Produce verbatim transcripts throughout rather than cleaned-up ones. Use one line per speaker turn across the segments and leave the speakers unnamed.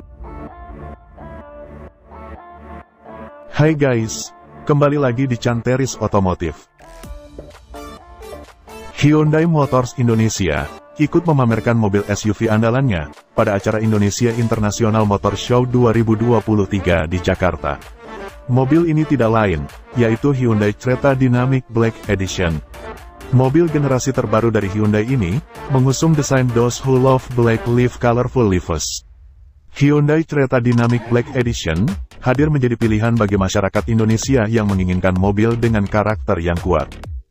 Hai guys, kembali lagi di Canteris Otomotif. Hyundai Motors Indonesia ikut memamerkan mobil S U V andalannya pada acara Indonesia International Motor Show dua ribu dua puluh tiga di Jakarta. Mobil ini tidak lain, yaitu Hyundai Creta Dynamic Black Edition. Mobil generasi terbaru dari Hyundai ini mengusung desain Those Who Love Black Live Colorful Lives. Hyundai Creta Dynamic Black Edition hadir menjadi pilihan bagi masyarakat Indonesia yang menginginkan mobil dengan karakter yang kuat.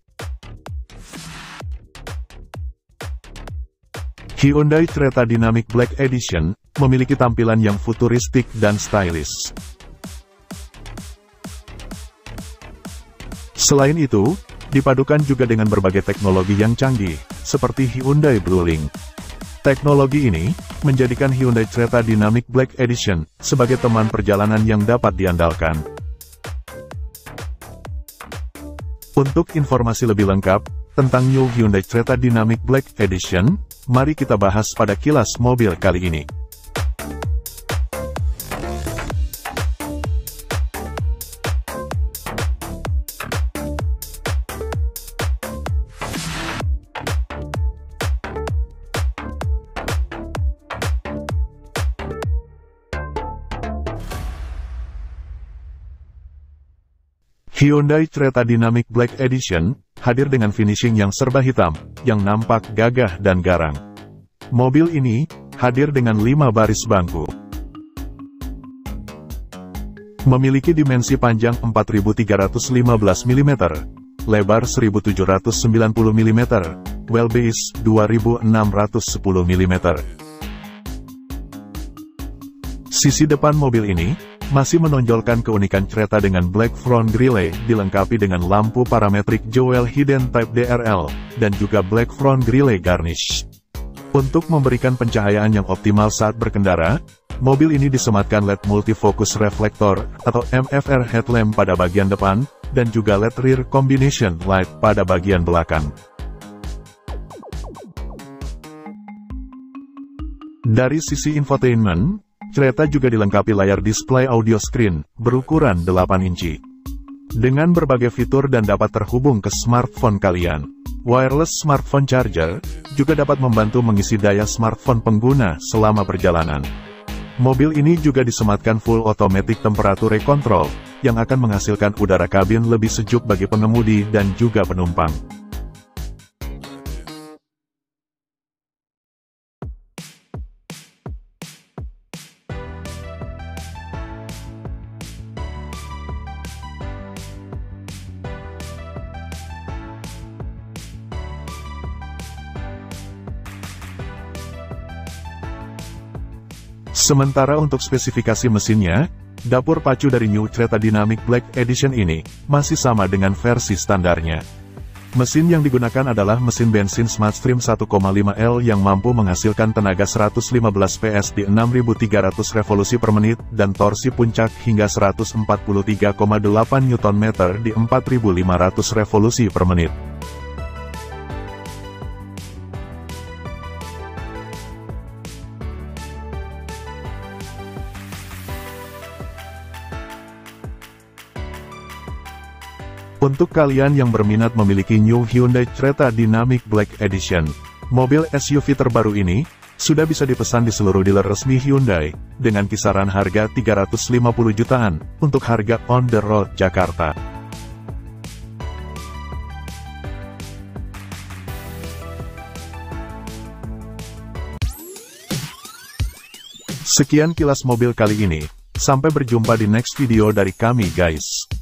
Hyundai Creta Dynamic Black Edition memiliki tampilan yang futuristik dan stylish. Selain itu, dipadukan juga dengan berbagai teknologi yang canggih, seperti Hyundai BlueLink. Teknologi ini menjadikan Hyundai Creta Dynamic Black Edition sebagai teman perjalanan yang dapat diandalkan. Untuk informasi lebih lengkap tentang New Hyundai Creta Dynamic Black Edition, mari kita bahas pada kilas mobil kali ini. Hyundai Creta Dynamic Black Edition hadir dengan finishing yang serba hitam, yang nampak gagah dan garang. Mobil ini hadir dengan lima baris bangku. Memiliki dimensi panjang empat ribu tiga ratus lima belas milimeter, lebar seribu tujuh ratus sembilan puluh milimeter, wheelbase dua ribu enam ratus sepuluh milimeter. Sisi depan mobil ini masih menonjolkan keunikan Creta dengan Black Front Grille dilengkapi dengan lampu parametrik Jewel Hidden Type D R L, dan juga Black Front Grille Garnish. Untuk memberikan pencahayaan yang optimal saat berkendara, mobil ini disematkan L E D Multifocus Reflector atau M F R headlamp pada bagian depan, dan juga L E D Rear Combination Light pada bagian belakang. Dari sisi infotainment, Creta juga dilengkapi layar display audio screen berukuran delapan inci. Dengan berbagai fitur dan dapat terhubung ke smartphone kalian. Wireless smartphone charger juga dapat membantu mengisi daya smartphone pengguna selama perjalanan. Mobil ini juga disematkan full automatic temperature control yang akan menghasilkan udara kabin lebih sejuk bagi pengemudi dan juga penumpang. Sementara untuk spesifikasi mesinnya, dapur pacu dari New Creta Dynamic Black Edition ini masih sama dengan versi standarnya. Mesin yang digunakan adalah mesin bensin Smartstream satu koma lima L yang mampu menghasilkan tenaga seratus lima belas P S di enam ribu tiga ratus revolusi per menit dan torsi puncak hingga seratus empat puluh tiga koma delapan Newton meter di empat ribu lima ratus revolusi per menit. Untuk kalian yang berminat memiliki New Hyundai Creta Dynamic Black Edition, mobil S U V terbaru ini sudah bisa dipesan di seluruh dealer resmi Hyundai dengan kisaran harga tiga ratus lima puluh jutaan untuk harga on the road Jakarta. Sekian kilas mobil kali ini, sampai berjumpa di next video dari kami guys.